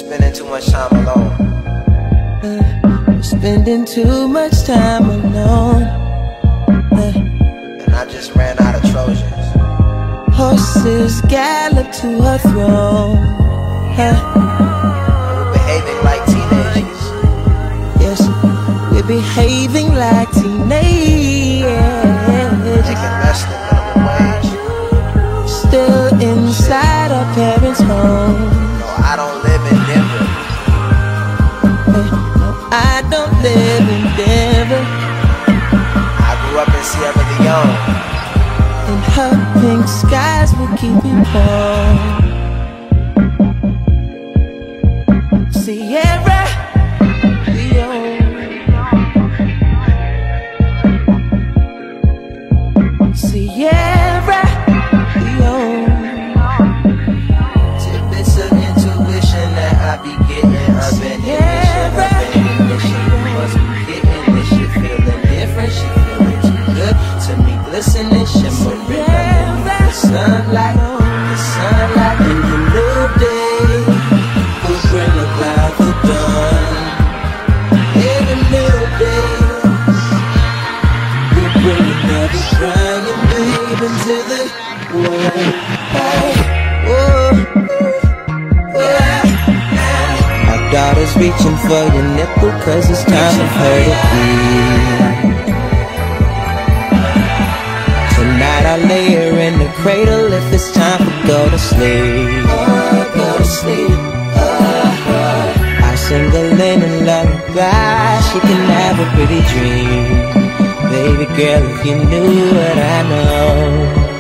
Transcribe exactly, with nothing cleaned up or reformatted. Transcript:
spending too much time alone. uh, We're spending too much time alone. uh, And I just ran out of Trojans. Horses gallop to her throne. uh, We're behaving like teenagers. Yes, we're behaving like teenagers. Making less than minimum wage. Still inside our parents' home. No, I don't live in Denver. No, I don't live in Denver. I grew up in Sierra Leone. And her pink skies will keep me warm. Sierra Leone. Sierra Leone. Tidbits of intuition that I be getting. Up in this shit, up in this shit. Must be getting this shit, feeling different. She feeling too good to me, glistening, shimmering under the sunlight, the sunlight in the new day. Will bring the clouds of dawn. In the new day, we bring another crying babe into the world. Our daughter's reaching for your nipple, cause it's time for her to eat. Tonight I lay her in the cradle if it's time for go to sleep. Oh, go to sleep. Oh, oh. I sing a linen lullaby, she can have a pretty dream. Baby girl, if you knew what I know.